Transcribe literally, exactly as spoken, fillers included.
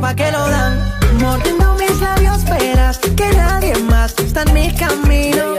pa' que lo dan. Mordiendo mis labios, verás que nadie más está en mi camino.